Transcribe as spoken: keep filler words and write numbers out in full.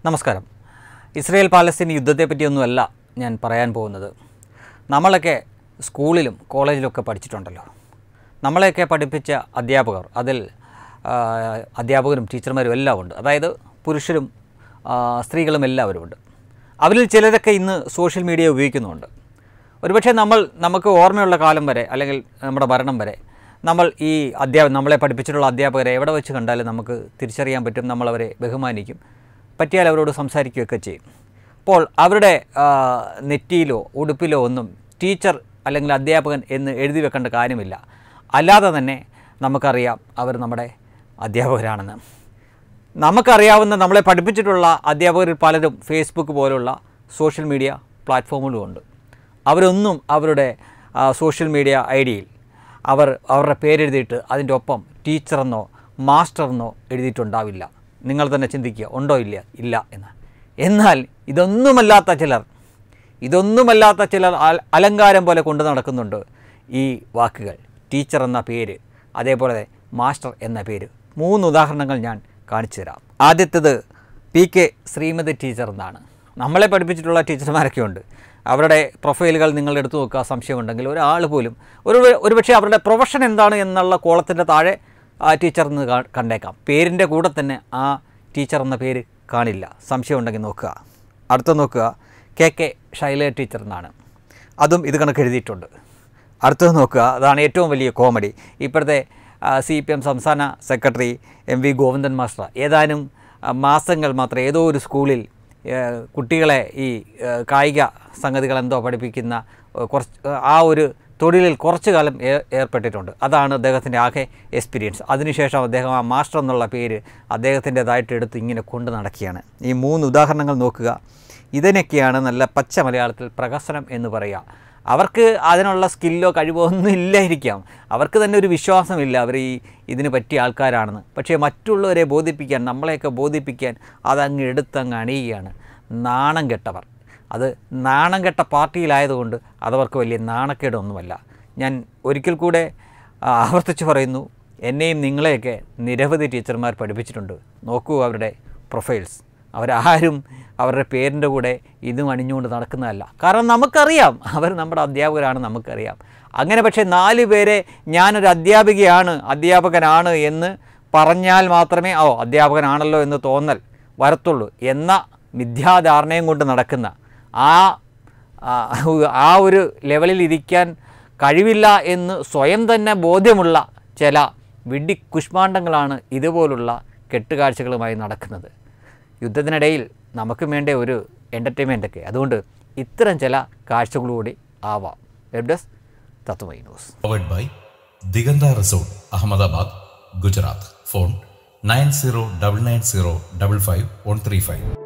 നമസ്കാരം. Israel Palestine യുദ്ധത്തെപ്പറ്റിയൊന്നുമല്ല ഞാൻ പറയാൻ പോകുന്നത്. നമ്മളൊക്കെ സ്കൂളിലും കോളേജിലൊക്കെ പഠിച്ചിട്ടുണ്ടല്ലോ. നമ്മളെയൊക്കെ പഠിപ്പിച്ച അധ്യാപകർ, അതിൽ അധ്യാപകരും ടീച്ചർമാരും എല്ലാം ഉണ്ട്. അതായത് പുരുഷരും സ്ത്രീകളും എല്ലാവരും ഉണ്ട്. അവരിൽ ചിലരൊക്കെ ഇന്ന് സോഷ്യൽ മീഡിയ ഉപയോഗിക്കുന്നുണ്ട്. ഒരുപക്ഷെ നമ്മൾ നമുക്ക് ഓർമ്മയുള്ള കാലം വരെ അല്ലെങ്കിൽ നമ്മുടെ മരണം വരെ നമ്മൾ ഈ അധ്യാപകർ നമ്മളെ പഠിപ്പിച്ചിട്ടുള്ള അധ്യാപകരെ എവിടെ വെച്ച് കണ്ടാലും നമുക്ക് തിരിച്ചറിയാൻ പറ്റും. നമ്മളവരെ ബഹുമാനിക്കും, പറ്റിയാൽ അവരോട് സംസാരിക്കുകയൊക്കെ ചെയ്യും. അപ്പോൾ അവരുടെ നെറ്റിയിലോ ഉടുപ്പിലോ ഒന്നും ടീച്ചർ അല്ലെങ്കിൽ അധ്യാപകൻ എന്ന് എഴുതി വെക്കേണ്ട കാര്യമില്ല. അല്ലാതെ തന്നെ നമുക്കറിയാം അവർ നമ്മുടെ അധ്യാപകരാണെന്ന്. നമുക്കറിയാവുന്ന നമ്മളെ പഠിപ്പിച്ചിട്ടുള്ള അധ്യാപകരിൽ പലരും ഫേസ്ബുക്ക് പോലുള്ള സോഷ്യൽ മീഡിയ പ്ലാറ്റ്ഫോമുകളുമുണ്ട്. അവരൊന്നും അവരുടെ സോഷ്യൽ മീഡിയ ഐ ഡിയിൽ അവർ അവരുടെ പേരെഴുതിയിട്ട് അതിൻ്റെ ഒപ്പം ടീച്ചറെന്നോ മാസ്റ്ററെന്നോ എഴുതിയിട്ടുണ്ടാവില്ല. നിങ്ങൾ തന്നെ ചിന്തിക്കുക, ഉണ്ടോ ഇല്ല ഇല്ല എന്ന്. എന്നാൽ ഇതൊന്നുമല്ലാത്ത ചിലർ ഇതൊന്നുമല്ലാത്ത ചിലർ അലങ്കാരം പോലെ കൊണ്ടു നടക്കുന്നുണ്ട് ഈ വാക്കുകൾ. ടീച്ചർ എന്ന പേര്, അതേപോലെ മാസ്റ്റർ എന്ന പേര്. മൂന്ന് ഉദാഹരണങ്ങൾ ഞാൻ കാണിച്ചു തരാം. ആദ്യത്തേത് പി കെ ശ്രീമതി ടീച്ചർ എന്നാണ്. നമ്മളെ പഠിപ്പിച്ചിട്ടുള്ള ടീച്ചർമാരൊക്കെ ഉണ്ട്. അവരുടെ പ്രൊഫൈലുകൾ നിങ്ങൾ എടുത്തു നോക്കുക. സംശയമുണ്ടെങ്കിൽ ഒരാൾ പോലും ഒരു ഒരുപക്ഷെ അവരുടെ പ്രൊഫഷൻ എന്താണ് എന്നുള്ള കോളത്തിൻ്റെ താഴെ ആ ടീച്ചർ എന്ന് കണ്ടേക്കാം. പേരിൻ്റെ കൂടെ തന്നെ ആ ടീച്ചർ എന്ന പേര് കാണില്ല. സംശയമുണ്ടെങ്കിൽ നോക്കുക. അടുത്ത നോക്കുക, കെ കെ ശൈല ടീച്ചർ എന്നാണ്. അതും ഇത് കണക്ക് എഴുതിയിട്ടുണ്ട്. അടുത്തത് നോക്കുക, അതാണ് ഏറ്റവും വലിയ കോമഡി. ഇപ്പോഴത്തെ സി പി എം സംസ്ഥാന secretary M V Govindan master ഏതാനും മാസങ്ങൾ മാത്രം ഏതോ ഒരു സ്കൂളിൽ കുട്ടികളെ ഈ കായിക സംഗതികൾ എന്തോ പഠിപ്പിക്കുന്ന കുറച്ച് ആ ഒരു തൊഴിലിൽ കുറച്ചു കാലം ഏർപ്പെട്ടിട്ടുണ്ട്. അതാണ് അദ്ദേഹത്തിൻ്റെ ആകെ എക്സ്പീരിയൻസ്. അതിനുശേഷം അദ്ദേഹം ആ മാസ്റ്റർ എന്നുള്ള പേര് അദ്ദേഹത്തിൻ്റെതായിട്ട് എടുത്ത് ഇങ്ങനെ കൊണ്ട് നടക്കുകയാണ്. ഈ മൂന്ന് ഉദാഹരണങ്ങൾ നോക്കുക. ഇതിനൊക്കെയാണ് നല്ല പച്ച മലയാളത്തിൽ പ്രഹസനം എന്ന് പറയുക. അവർക്ക് അതിനുള്ള സ്കില്ലോ കഴിവോ ഒന്നും ഇല്ലായിരിക്കാം. അവർക്ക് തന്നെ ഒരു വിശ്വാസമില്ല അവർ ഈ ഇതിന് പറ്റിയ ആൾക്കാരാണെന്ന്. പക്ഷേ മറ്റുള്ളവരെ ബോധിപ്പിക്കാൻ, നമ്മളെയൊക്കെ ബോധിപ്പിക്കാൻ അതങ്ങ് എടുത്തങ്ങ് അണിയുകയാണ്. നാണം കെട്ടവർ. അത് നാണം കെട്ട പാർട്ടിയിലായതുകൊണ്ട് അതവർക്ക് വലിയ നാണക്കേടൊന്നുമല്ല. ഞാൻ ഒരിക്കൽ കൂടെ ആവർത്തിച്ച് പറയുന്നു, എന്നെയും നിങ്ങളെയൊക്കെ നിരവധി ടീച്ചർമാർ പഠിപ്പിച്ചിട്ടുണ്ട്. നോക്കൂ അവരുടെ പ്രൊഫൈൽസ്. അവരാരും അവരുടെ പേരിൻ്റെ കൂടെ ഇതും അണിഞ്ഞുകൊണ്ട് നടക്കുന്നതല്ല. കാരണം നമുക്കറിയാം അവർ നമ്മുടെ അധ്യാപകരാണ്, നമുക്കറിയാം. അങ്ങനെ പക്ഷേ നാല് പേരെ ഞാനൊരു അധ്യാപികയാണ്, അധ്യാപകനാണ് എന്ന് പറഞ്ഞാൽ മാത്രമേ ഓ അധ്യാപകനാണല്ലോ എന്ന് തോന്നൽ വരത്തുള്ളൂ എന്ന മിഥ്യാധാരണയും കൊണ്ട് നടക്കുന്ന ആ ആ ഒരു ലെവലിൽ ഇരിക്കാൻ കഴിവില്ല എന്ന് സ്വയം തന്നെ ബോധ്യമുള്ള ചില വിഡ്ഢി കുഷ്മാണ്ഡങ്ങളാണ് ഇതുപോലുള്ള കെട്ടുകാഴ്ചകളുമായി നടക്കുന്നത്. യുദ്ധത്തിനിടയിൽ നമുക്കും വേണ്ട ഒരു എൻ്റർടൈൻമെൻറ്റൊക്കെ. അതുകൊണ്ട് ഇത്തരം ചില കാഴ്ചകളൂടി ആവാം. Web desk Tatwamayi news. Powered by Diganta resort, Ahmedabad, Gujarat. Phone nine zero double nine zero double five one three five.